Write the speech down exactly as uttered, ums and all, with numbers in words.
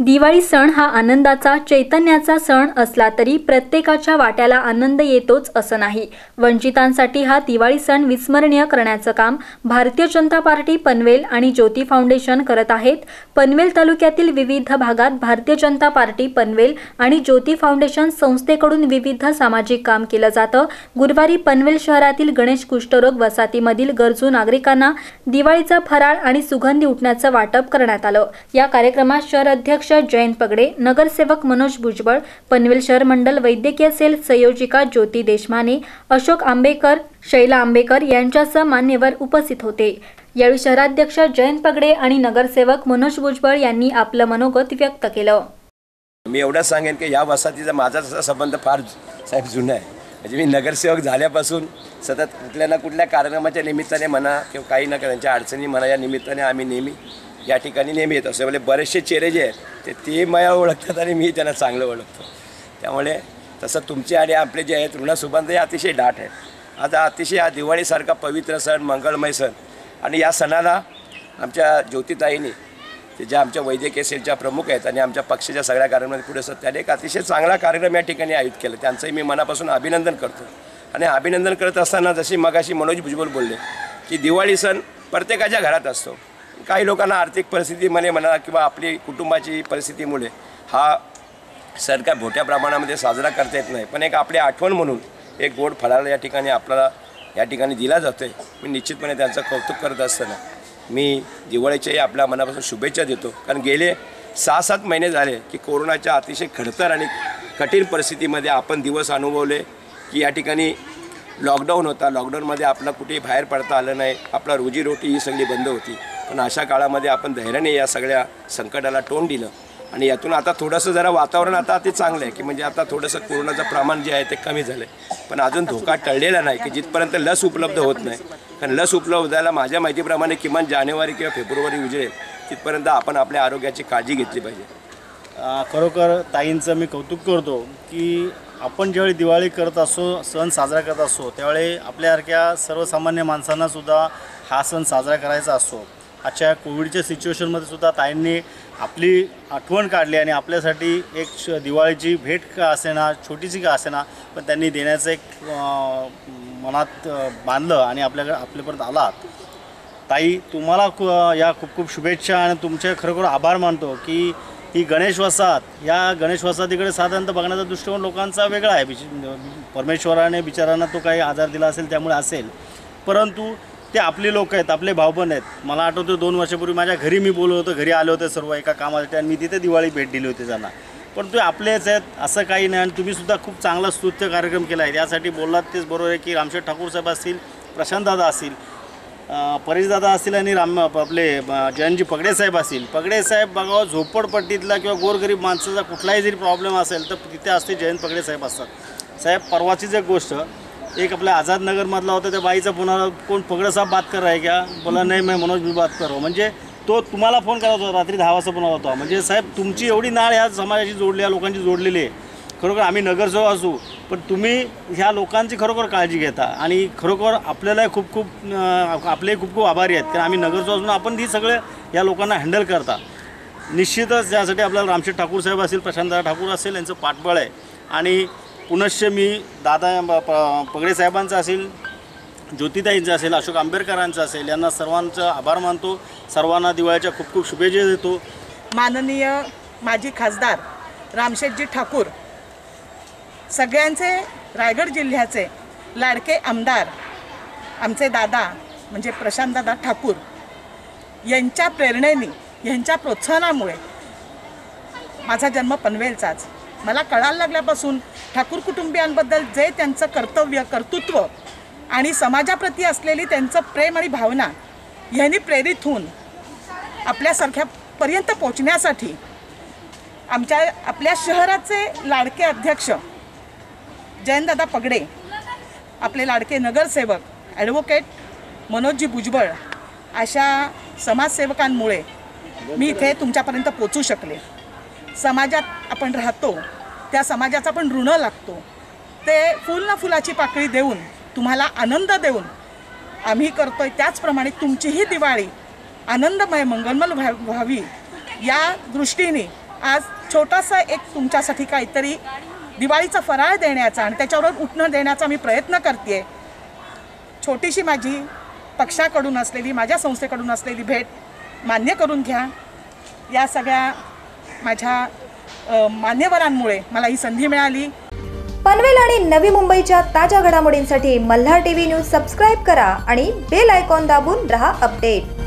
दिवाळी सण हा आनंदाचा, चैतन्याचा सण असला तरी प्रत्येकाच्या वाट्याला आनंद येतोच असं नाही। वंचितांसाठी हा दिवाळी सण विस्मरणीय करण्याचं काम भारतीय जनता पार्टी पनवेल आणि ज्योती फाउंडेशन करत आहेत। पनवेल तालुक्यातील विविध भागात भारतीय जनता पार्टी पनवेल आणि ज्योती फाउंडेशन संस्थेकडून विविध सामाजिक काम केलं जातं। गुरुवारी पनवेल शहरातील गणेश कुष्ठरोग वसाहतीमधील गरजू नागरिकांना दिवाळीचा फराळ आणि सुगंधी उठण्याचं वाटप करण्यात आलं। या कार्यक्रमात शहर अध्यक्ष जयंत पगडे, नगरसेवक मनोज भुजबळ, पनवेल शहर मंडल वैद्यकीय सेल संयोजिका ज्योती देशमाने, अशोक आंबेकर, शैला आंबेकर यांच्यासह मान्यवर उपस्थित होते। यावेळी शहराध्यक्ष जयंत पगडे आणि नगरसेवक मनोज भुजबळ यांनी आपलं मनोगत व्यक्त केलं। मी एवढं सांगेन की या वसाहतीचा माझा संबंध फार साहेब जुना आहे। म्हणजे मी नगरसेवक झाल्यापासून सतत कुठल्या ना कुठल्या कार्यक्रमाच्या निमित्ताने म्हणा किंवा काही ना त्यांच्या अडचणी म्हणा या निमित्ताने आम्ही नेहमी या ठिकाणी नेहमी येत असतो। म्हणजे बरेचसे चेहरे जे आहेत ते ते मला ओळखतात आणि मी त्यांना चांगलं ओळखतो। त्यामुळे तसं तुमचे आणि आपले जे आहेत ऋणसंबंध हे अतिशय दाट आहेत। आता अतिशय हा दिवाळीसारखा पवित्र सण, मंगळमय सण आणि या सणाला आमच्या ज्योतिताईंनी ते ज्या आमच्या वैद्यकीय सेलच्या प्रमुख आहेत आणि आमच्या पक्षाच्या सगळ्या कार्यक्रमामध्ये पुढे असतात त्याने एक अतिशय चांगला कार्यक्रम या ठिकाणी आयोजित केला। त्यांचंही मी मनापासून अभिनंदन करतो। आणि अभिनंदन करत असताना जशी मगाशी मनोज भुजबळ बोलले की दिवाळी सण प्रत्येकाच्या घरात असतो। काही लोकांना आर्थिक परिस्थितीमुळे म्हणा किंवा आपली कुटुंबाची परिस्थितीमुळे हा सण काय मोठ्या प्रमाणामध्ये साजरा करता येत नाही, पण एक आपली आठवण म्हणून एक गोड फराळ या ठिकाणी आपल्याला या ठिकाणी दिला जातो आहे। मी निश्चितपणे त्यांचं कौतुक करत असताना मी दिवाळीच्याही आपल्या मनापासून शुभेच्छा देतो। कारण गेले सहा सात महिने झाले की कोरोनाच्या अतिशय खडतर आणि कठीण परिस्थितीमध्ये आपण दिवस अनुभवले की या ठिकाणी लॉकडाऊन होता। लॉकडाऊनमध्ये आपला कुठेही बाहेर पडता आलं नाही, आपला रोजीरोटी ही सगळी बंद होती। पण अशा काळामध्ये आपण धैर्याने या सगळ्या संकटाला तोंड दिलं आणि यातून आता थोडंसं जरा वातावरण आता ते चांगलं आहे की म्हणजे आता थोडंसं कोरोनाचं प्रमाण जे आहे ते कमी झालं आहे। पण अजून धोका टळलेला नाही की जिथपर्यंत लस उपलब्ध होत नाही, कारण लस उपलब्ध व्हायला माझ्या माहितीप्रमाणे किमान जानेवारी किंवा फेब्रुवारी उजळेल तिथपर्यंत आपण आपल्या आरोग्याची काळजी घेतली पाहिजे। खरोखर ताईंचं मी कौतुक करतो की आपण ज्यावेळी दिवाळी करत असो, सण साजरा करत असतो त्यावेळी आपल्यासारख्या सर्वसामान्य माणसांनासुद्धा हा सण साजरा करायचा असतो। आजच्या कोविडच्या सिच्युएशनमध्ये सुद्धा ताईंनी आपली आठवण काढली आणि आपल्यासाठी एक दिवाळीची भेट का असेना, छोटीशी का असेना, पण त्यांनी देण्याचं एक मनात बांधलं आणि आपल्याकडे आपल्यापर्यंत आलात। ताई तुम्हाला या खूप खूप शुभेच्छा आणि तुमचे खरोखर आभार मानतो की ही गणेश वसाहत या गणेश वसाहतीकडे साधारणतः बघण्याचा दृष्टिकोन लोकांचा वेगळा आहे। परमेश्वराने बिचारांना तो काही आजार दिला असेल त्यामुळे असेल, परंतु ते आपले लोक आहेत, आपले भाऊबंद आहेत। मला आठवतं दोन वर्षापूर्वी माझ्या घरी मी बोललो होतो, घरी आले होते सर्व एका कामासाठी आणि मी तिथे दिवाळी भेट दिली होती त्यांना। पण ते आपलेच आहेत असं काही नाही आणि तुम्हीसुद्धा खूप चांगला स्तुत्य कार्यक्रम केला आहे। यासाठी बोललात तेच बरोबर आहे की रामशेठ ठाकूर साहेब असतील, प्रशांतदादा असतील, परेशदादा असतील आणि राम आपले जयंतजी पगडे साहेब असतील। पगडे साहेब बघा झोपडपट्टीतला किंवा गोरगरीब माणसाचा कुठलाही जरी प्रॉब्लेम असेल तर तिथे असते जयंत पगडे साहेब असतात। साहेब परवाचीच एक गोष्ट, एक आपल्या आझादनगरमधला होता त्या बाईचा पुन्हा कोण पगडे साहेब बात कर रहा है क्या, बोला नाही मैं मनोज भी बात कर रहा हूँ। म्हणजे तो तुम्हाला फोन करत होता रात्री दहा वाजता पुन्हा होता। म्हणजे साहेब तुमची एवढी नाळ ह्या समाजाशी जोडली, या लोकांची जोडलेली आहे। खरोखर आम्ही नगरसेवक असू पण तुम्ही ह्या लोकांची खरोखर काळजी घेता आणि खरोखर आपल्याला खूप खूप आपले खूप खूप आभारी आहेत कारण आम्ही नगरसेवक असून आपण ही सगळे या लोकांना हँडल करता। निश्चितच यासाठी आपल्याला रामशेठ ठाकूर साहेब असतील, प्रशांतदादा ठाकूर असेल यांचं पाठबळ आहे। आणि पुनश्च मी दादा पगडे साहेबांचं असेल, ज्योतिताईंचं असेल, अशोक आंबेडकरांचं असेल, यांना सर्वांचं आभार मानतो। सर्वांना दिवाळीच्या खूप खूप शुभेच्छा देतो। माननीय माजी खासदार रामशेठजी ठाकूर, सगळ्यांचे रायगड जिल्ह्याचे लाडके आमदार आमचे दादा म्हणजे प्रशांतदादा ठाकूर यांच्या प्रेरणेने, यांच्या प्रोत्साहनामुळे माझा जन्म पनवेलचाच। मला कळायला लागल्यापासून ठाकूर कुटुंबियांबद्दल जे त्यांचं कर्तव्य, कर्तृत्व आणि समाजाप्रती असलेली त्यांचं प्रेम आणि भावना यांनी प्रेरित होऊन आपल्यासारख्यापर्यंत पोचण्यासाठी आमच्या आपल्या शहराचे लाडके अध्यक्ष जयंतदादा पगडे, आपले लाडके नगरसेवक ॲडव्होकेट मनोजजी भुजबळ अशा समाजसेवकांमुळे मी इथे तुमच्यापर्यंत पोचू शकले। समाजात आपण राहतो त्या समाजाचा पण ऋण लागतो, ते फुल ना फुलाची पाकळी देऊन तुम्हाला आनंद देऊन आम्ही करतोय। त्याचप्रमाणे तुमचीही दिवाळी आनंदमय, मंगलमय व्हावी या दृष्टीने आज छोटासा एक तुमच्यासाठी काहीतरी दिवाळीचा फराळ देण्याचा आणि त्याच्यावर उठणं देण्याचा मी प्रयत्न करते. छोटीशी माझी पक्षाकडून असलेली, माझ्या संस्थेकडून असलेली भेट मान्य करून घ्या. या सगळ्या माझ्या अ, मान्यवरांमुळे मला ही संधी मिळाली. पनवेल आणि नवी मुंबईच्या ताज्या घडामोडींसाठी मल्हार टीव्ही न्यूज सबस्क्राईब करा आणि बेल आयकॉन दाबून रहा अपडेट.